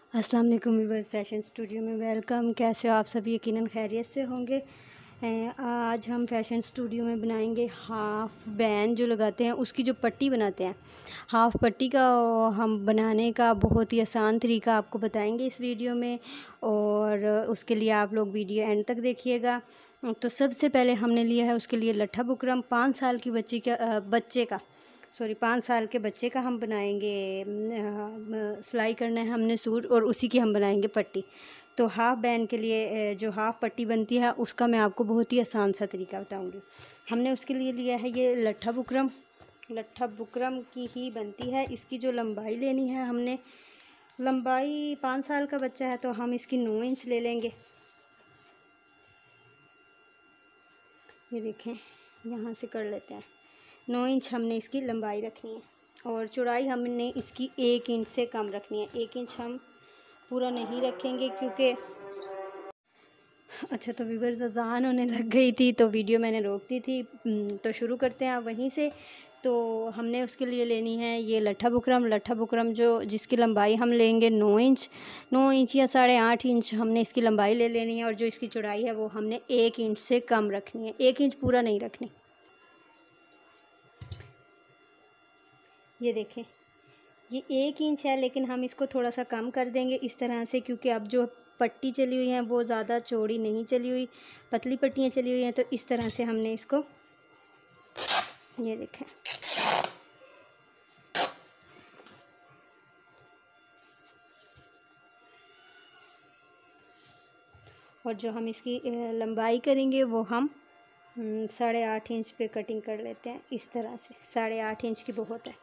अस्सलाम वालेकुम viewers, fashion studio में वेलकम। कैसे हो आप सभी? यकीनन खैरियत से होंगे। आज हम फैशन स्टूडियो में बनाएंगे हाफ़ बैंड जो लगाते हैं उसकी जो पट्टी बनाते हैं, हाफ़ पट्टी का हम बनाने का बहुत ही आसान तरीका आपको बताएंगे इस वीडियो में, और उसके लिए आप लोग वीडियो एंड तक देखिएगा। तो सबसे पहले हमने लिया है उसके लिए लट्ठा बुकरम। 5 साल की पाँच साल के बच्चे का हम बनाएंगे, सिलाई करना है हमने सूट, और उसी की हम बनाएंगे पट्टी। तो हाफ़ बैंड के लिए जो हाफ़ पट्टी बनती है उसका मैं आपको बहुत ही आसान सा तरीका बताऊंगी। हमने उसके लिए लिया है ये लट्ठा बुकरम की ही बनती है। इसकी जो लंबाई लेनी है हमने, लंबाई 5 साल का बच्चा है तो हम इसकी 9 इंच ले लेंगे। ये देखें, यहाँ से कर लेते हैं। 9 इंच हमने इसकी लंबाई रखनी है, और चौड़ाई हमने इसकी 1 इंच से कम रखनी है। 1 इंच हम पूरा नहीं रखेंगे क्योंकि अच्छा, तो व्यूअर्स अज़ान होने लग गई थी तो वीडियो मैंने रोक दी थी। तो शुरू करते हैं आप वहीं से। तो हमने उसके लिए लेनी है ये लट्ठा बुकरम जो जिसकी लंबाई हम लेंगे 9 इंच या 8.5 इंच हमने इसकी लंबाई ले लेनी है, और जो इसकी चौड़ाई है वो हमने 1 इंच से कम रखनी है। 1 इंच पूरा नहीं रखनी। ये देखें, ये 1 इंच है, लेकिन हम इसको थोड़ा सा कम कर देंगे इस तरह से, क्योंकि अब जो पट्टी चली हुई है वो ज़्यादा चौड़ी नहीं चली हुई, पतली पट्टियाँ चली हुई हैं। तो इस तरह से हमने इसको, ये देखें, और जो हम इसकी लंबाई करेंगे वो हम 8.5 इंच पे कटिंग कर लेते हैं। इस तरह से 8.5 इंच की बहुत है।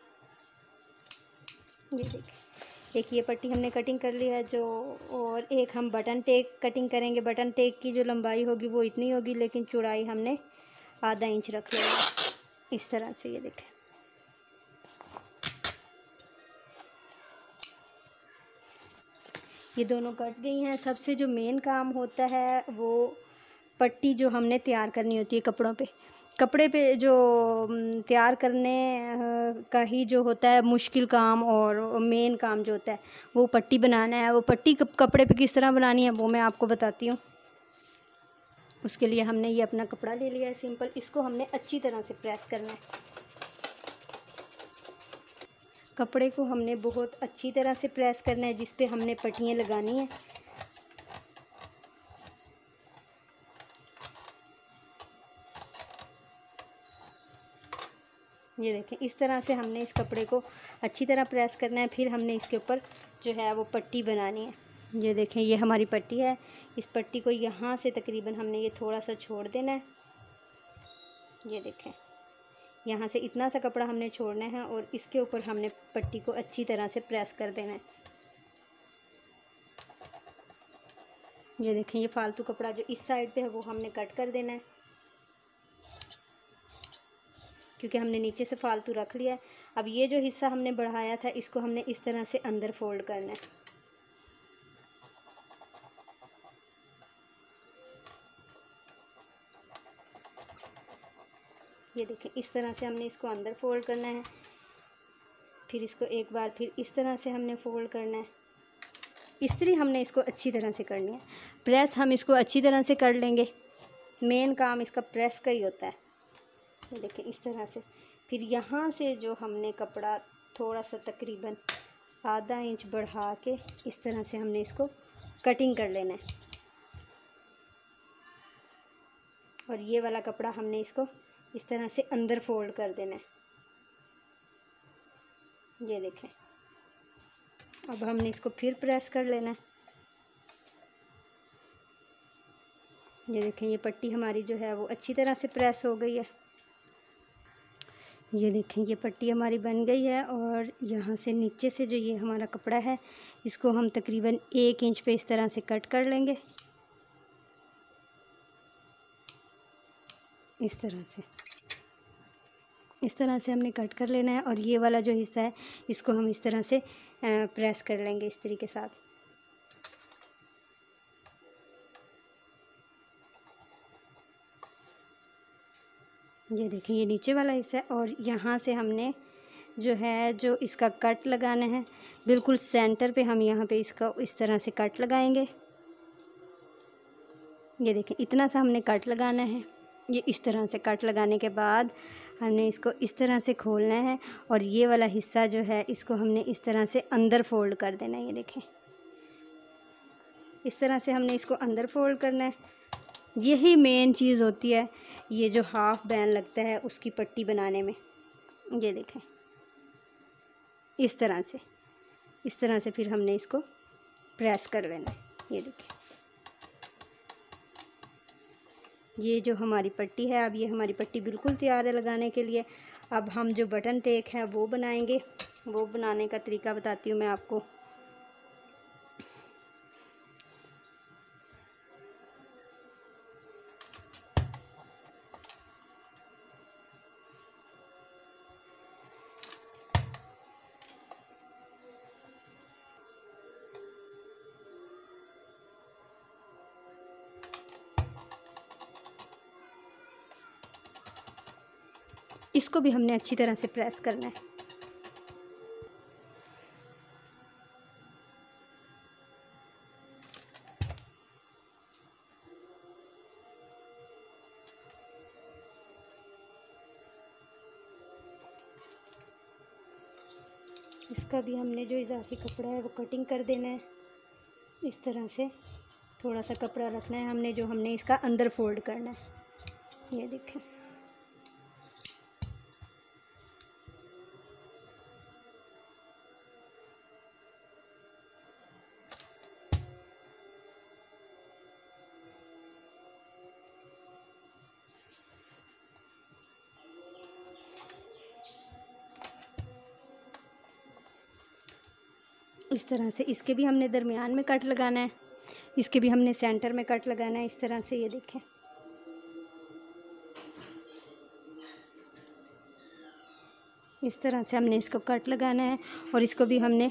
ये देखिए, एक ये पट्टी हमने कटिंग कर ली है जो, और एक हम बटन टेक कटिंग करेंगे। बटन टेक की जो लंबाई होगी वो इतनी होगी, लेकिन चौड़ाई हमने आधा इंच रख लेंगे इस तरह से। ये देखें, ये दोनों कट गई हैं। सबसे जो मेन काम होता है वो पट्टी जो हमने तैयार करनी होती है कपड़े पे जो तैयार करने का ही जो होता है मुश्किल काम, और मेन काम जो होता है वो पट्टी बनाना है। वो पट्टी कपड़े पे किस तरह बनानी है वो मैं आपको बताती हूँ। उसके लिए हमने ये अपना कपड़ा ले लिया है सिंपल। इसको हमने अच्छी तरह से प्रेस करना है। कपड़े को हमने बहुत अच्छी तरह से प्रेस करना है जिस पे हमने पट्टियाँ लगानी है। ये देखें, इस तरह से हमने इस कपड़े को अच्छी तरह प्रेस करना है। फिर हमने इसके ऊपर जो है वो पट्टी बनानी है। ये देखें, ये हमारी पट्टी है। इस पट्टी को यहाँ से तकरीबन हमने ये थोड़ा सा छोड़ देना है। ये देखें, यहाँ से इतना सा कपड़ा हमने छोड़ना है, और इसके ऊपर हमने पट्टी को अच्छी तरह से प्रेस कर देना है। ये देखें, ये फालतू कपड़ा जो इस साइड पे है वो हमने कट कर देना है, क्योंकि हमने नीचे से फालतू रख लिया है। अब ये जो हिस्सा हमने बढ़ाया था इसको हमने इस तरह से अंदर फोल्ड करना है। ये देखें, इस तरह से हमने इसको अंदर फोल्ड करना है। फिर इसको एक बार फिर इस तरह से हमने फोल्ड करना है। इस्त्री हमने इसको अच्छी तरह से करनी है। प्रेस हम इसको अच्छी तरह से कर लेंगे। मेन काम इसका प्रेस का ही होता है। ये देखें, इस तरह से। फिर यहाँ से जो हमने कपड़ा थोड़ा सा तकरीबन आधा इंच बढ़ा के इस तरह से हमने इसको कटिंग कर लेना है, और ये वाला कपड़ा हमने इसको इस तरह से अंदर फोल्ड कर देना है। ये देखें, अब हमने इसको फिर प्रेस कर लेना है। ये देखें, ये पट्टी हमारी जो है वो अच्छी तरह से प्रेस हो गई है। ये देखें, ये पट्टी हमारी बन गई है, और यहाँ से नीचे से जो ये हमारा कपड़ा है इसको हम तकरीबन 1 इंच पे इस तरह से कट कर लेंगे। इस तरह से हमने कट कर लेना है, और ये वाला जो हिस्सा है इसको हम इस तरह से प्रेस कर लेंगे इस्त्री के साथ। ये देखें, ये नीचे वाला हिस्सा है, और यहाँ से हमने जो इसका कट लगाना है, बिल्कुल सेंटर पे हम यहाँ पे इसका इस तरह से कट लगाएंगे। ये देखें, इतना सा हमने कट लगाना है। ये इस तरह से कट लगाने के बाद हमने इसको इस तरह से खोलना है और ये वाला हिस्सा जो है इसको हमने इस तरह से अंदर फोल्ड कर देना है। ये देखें, इस तरह से हमने इसको अंदर फोल्ड करना है। यही मेन चीज़ होती है ये जो हाफ बैन लगता है उसकी पट्टी बनाने में। ये देखें, इस तरह से फिर हमने इसको प्रेस कर लेना है। ये देखें, ये जो हमारी पट्टी है, अब ये हमारी पट्टी बिल्कुल तैयार है लगाने के लिए। अब हम जो बटन टेक है वो बनाएंगे। वो बनाने का तरीका बताती हूँ मैं आपको। इसको भी हमने अच्छी तरह से प्रेस करना है। इसका भी हमने जो इजाफी कपड़ा है वो कटिंग कर देना है। इस तरह से थोड़ा सा कपड़ा रखना है हमने, जो हमने इसका अंदर फोल्ड करना है। ये देखें, इस तरह से इसके भी हमने दरमियान में कट लगाना है। इसके भी हमने सेंटर में कट लगाना है इस तरह से। ये देखें, इस तरह से हमने इसको कट लगाना है और इसको भी हमने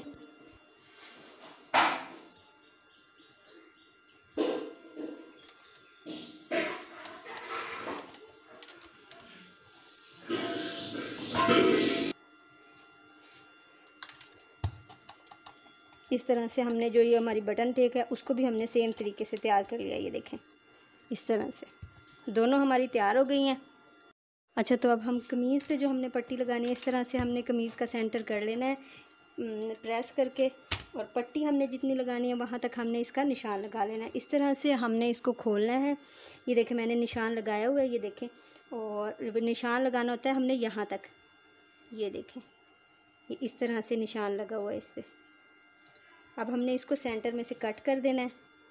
इस तरह से हमने जो ये हमारी बटन टेक है उसको भी हमने सेम तरीके से तैयार कर लिया। ये देखें, इस तरह से दोनों हमारी तैयार हो गई हैं। अच्छा, तो अब हम कमीज़ पे जो हमने पट्टी लगानी है, इस तरह से हमने कमीज़ का सेंटर कर लेना है प्रेस करके, और पट्टी हमने जितनी लगानी है वहाँ तक हमने इसका निशान लगा लेना है। इस तरह से हमने इसको खोलना है। ये देखें, मैंने निशान लगाया हुआ है। ये देखें, और निशान लगाना होता है हमने यहाँ तक। ये देखें, ये इस तरह से निशान लगा हुआ है इस पर। अब हमने इसको सेंटर में से कट कर देना है,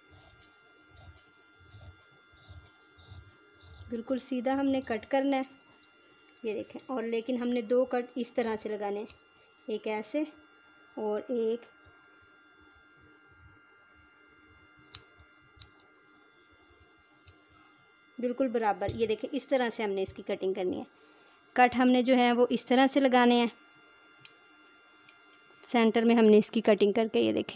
बिल्कुल सीधा हमने कट करना है। ये देखें, और लेकिन हमने दो कट इस तरह से लगाने हैं, एक ऐसे और एक बिल्कुल बराबर। ये देखें, इस तरह से हमने इसकी कटिंग करनी है। कट हमने जो है वो इस तरह से लगाने हैं, सेंटर में हमने इसकी कटिंग करके। ये देखें,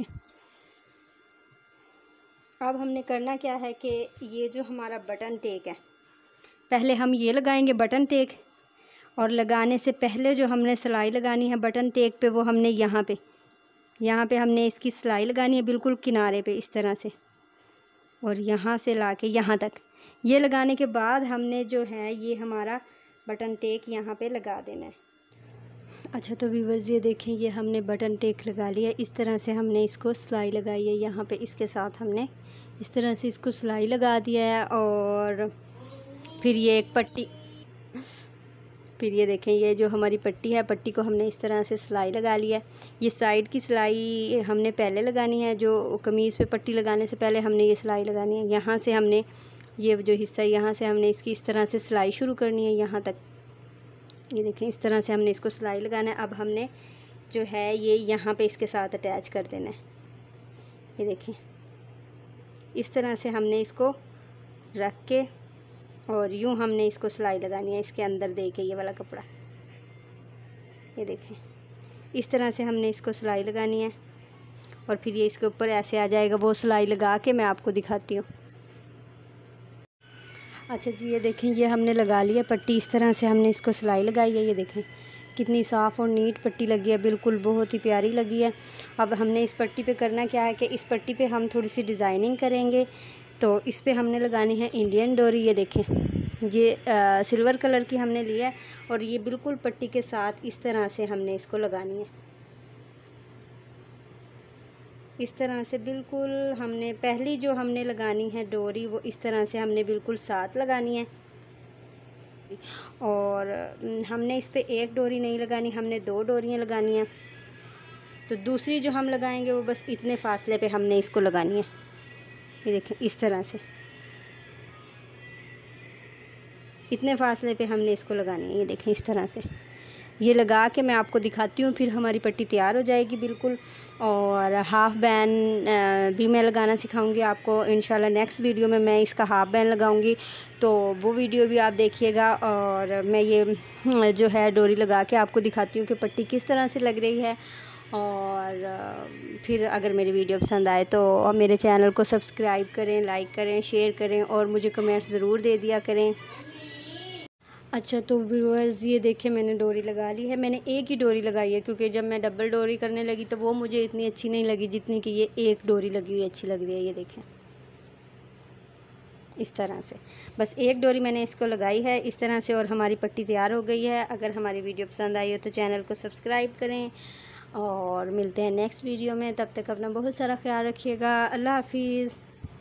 अब हमने करना क्या है कि ये जो हमारा बटन टेक है, पहले हम ये लगाएंगे बटन टेक, और लगाने से पहले जो हमने सिलाई लगानी है बटन टेक पे, वो हमने यहाँ पे हमने इसकी सिलाई लगानी है बिल्कुल किनारे पे इस तरह से, और यहाँ से ला के यहाँ तक। ये लगाने के बाद हमने जो है ये हमारा बटन टेक यहाँ पे लगा देना है। अच्छा, तो व्यूअर्स ये देखें, ये हमने बटन टेक लगा लिया। इस तरह से हमने इसको सिलाई लगाई है। यहाँ पे इसके साथ हमने इस तरह से इसको सिलाई लगा दिया है, और फिर ये एक पट्टी, फिर ये देखें, ये जो हमारी पट्टी है, पट्टी को हमने इस तरह से सिलाई लगा लिया है। ये साइड की सिलाई हमने पहले लगानी है, जो कमीज़ पे पट्टी लगाने से पहले हमने ये सिलाई लगानी है। यहाँ से हमने ये जो हिस्सा, यहाँ से हमने इसकी इस तरह से सिलाई शुरू करनी है यहाँ तक। ये देखें, इस तरह से हमने इसको सिलाई लगाना है। अब हमने जो है ये यहाँ पे इसके साथ अटैच कर देना है। ये देखें, इस तरह से हमने इसको रख के और यूँ हमने इसको सिलाई लगानी है इसके अंदर दे के, ये वाला कपड़ा। ये देखें, इस तरह से हमने इसको सिलाई लगानी है, और फिर ये इसके ऊपर ऐसे आ जाएगा। वो सिलाई लगा के मैं आपको दिखाती हूँ। अच्छा जी, ये देखें, ये हमने लगा लिया पट्टी। इस तरह से हमने इसको सिलाई लगाई है। ये देखें, कितनी साफ़ और नीट पट्टी लगी है, बिल्कुल बहुत ही प्यारी लगी है। अब हमने इस पट्टी पे करना क्या है कि इस पट्टी पे हम थोड़ी सी डिज़ाइनिंग करेंगे। तो इस पे हमने लगानी है इंडियन डोरी। ये देखें, ये सिल्वर कलर की हमने लिया है और ये बिल्कुल पट्टी के साथ इस तरह से हमने इसको लगानी है। इस तरह से बिल्कुल हमने पहली जो हमने लगानी है डोरी, वो इस तरह से हमने बिल्कुल साथ लगानी है। और हमने इस पे एक डोरी नहीं लगानी, हमने 2 डोरियाँ लगानी हैं। तो दूसरी जो हम लगाएंगे वो बस इतने फासले पे हमने इसको लगानी है। ये देखें, इस तरह से इतने फासले पे हमने इसको लगानी है। ये देखें, इस तरह से ये लगा के मैं आपको दिखाती हूँ, फिर हमारी पट्टी तैयार हो जाएगी बिल्कुल। और हाफ़ बैन भी मैं लगाना सिखाऊंगी आपको इंशाल्लाह। नेक्स्ट वीडियो में मैं इसका हाफ़ बैन लगाऊंगी, तो वो वीडियो भी आप देखिएगा। और मैं ये जो है डोरी लगा के आपको दिखाती हूँ कि पट्टी किस तरह से लग रही है। और फिर अगर मेरी वीडियो पसंद आए तो मेरे चैनल को सब्सक्राइब करें, लाइक करें, शेयर करें और मुझे कमेंट्स ज़रूर दे दिया करें। अच्छा, तो व्यूअर्स ये देखें, मैंने डोरी लगा ली है। मैंने एक ही डोरी लगाई है क्योंकि जब मैं डबल डोरी करने लगी तो वो मुझे इतनी अच्छी नहीं लगी जितनी कि ये एक डोरी लगी हुई अच्छी लग रही है। ये देखें, इस तरह से बस एक डोरी मैंने इसको लगाई है इस तरह से, और हमारी पट्टी तैयार हो गई है। अगर हमारी वीडियो पसंद आई हो तो चैनल को सब्सक्राइब करें और मिलते हैं नेक्स्ट वीडियो में। तब तक अपना बहुत सारा ख्याल रखिएगा। अल्लाह हाफिज़।